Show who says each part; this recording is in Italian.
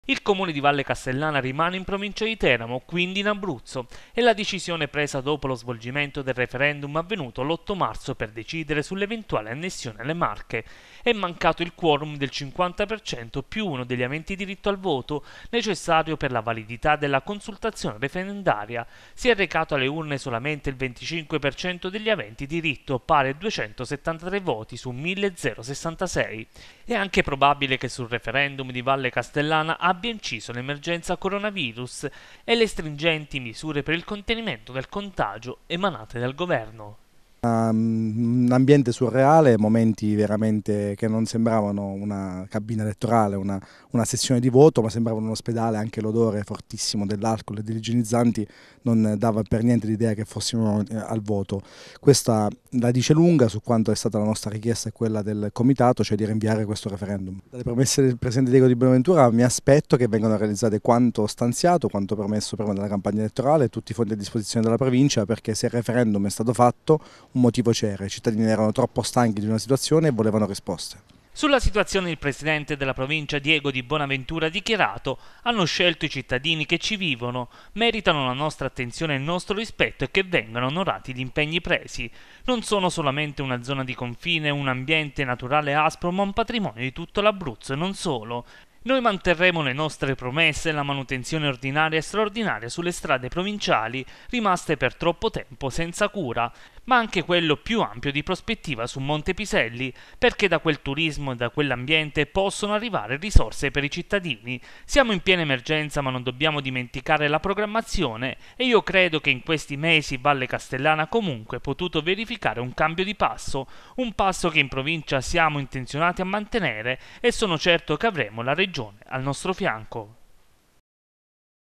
Speaker 1: Il comune di Valle Castellana rimane in provincia di Teramo, quindi in Abruzzo, e la decisione presa dopo lo svolgimento del referendum avvenuto l'8 marzo per decidere sull'eventuale annessione alle Marche. È mancato il quorum del 50% più uno degli aventi diritto al voto necessario per la validità della consultazione referendaria. Si è recato alle urne solamente il 25% degli aventi diritto, pari a 273 voti su 1066. È anche probabile che sul referendum di Valle Castellana abbia inciso l'emergenza coronavirus e le stringenti misure per il contenimento del contagio emanate dal governo.
Speaker 2: Un ambiente surreale, momenti veramente che non sembravano una cabina elettorale, una sessione di voto, ma sembrava un ospedale. Anche l'odore fortissimo dell'alcol e degli igienizzanti non dava per niente l'idea che fossimo al voto. Questa la dice lunga su quanto è stata la nostra richiesta e quella del comitato, cioè di rinviare questo referendum. Dalle promesse del Presidente Diego di Bonaventura mi aspetto che vengano realizzate quanto stanziato, quanto promesso prima della campagna elettorale, tutti i fondi a disposizione della provincia, perché se il referendum è stato fatto un motivo c'era: i cittadini erano troppo stanchi di una situazione e volevano risposte.
Speaker 1: Sulla situazione il presidente della provincia Diego di Bonaventura ha dichiarato: hanno scelto i cittadini che ci vivono, meritano la nostra attenzione e il nostro rispetto e che vengano onorati gli impegni presi. Non sono solamente una zona di confine, un ambiente naturale aspro, ma un patrimonio di tutto l'Abruzzo e non solo. Noi manterremo le nostre promesse e la manutenzione ordinaria e straordinaria sulle strade provinciali rimaste per troppo tempo senza cura, ma anche quello più ampio di prospettiva su Monte Piselli, perché da quel turismo e da quell'ambiente possono arrivare risorse per i cittadini. Siamo in piena emergenza, ma non dobbiamo dimenticare la programmazione e io credo che in questi mesi Valle Castellana ha comunque potuto verificare un cambio di passo, un passo che in provincia siamo intenzionati a mantenere e sono certo che avremo la regione al nostro fianco.